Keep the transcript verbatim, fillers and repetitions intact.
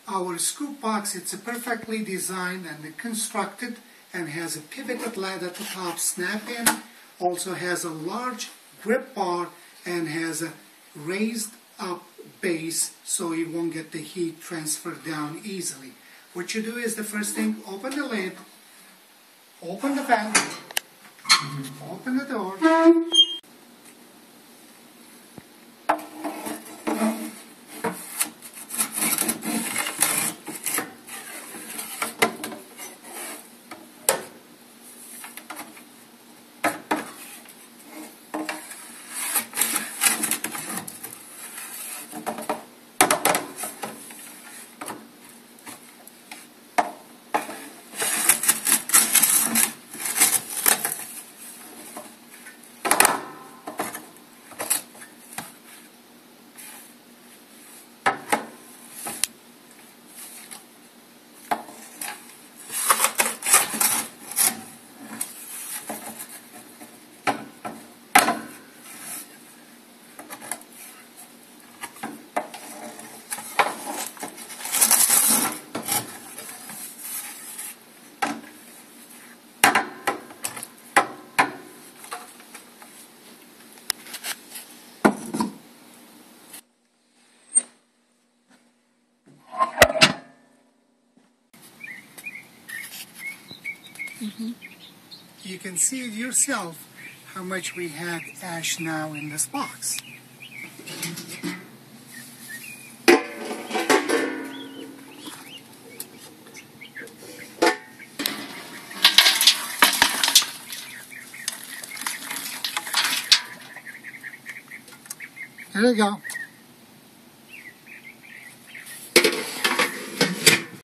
our scoop box, it's perfectly designed and constructed and has a pivoted lid at the top, snap in, also has a large grip bar and has a raised up base so you won't get the heat transferred down easily. What you do is the first thing, open the lid, open the vent, open the door. Mm-hmm. You can see it yourself how much we have ash now in this box. There you go.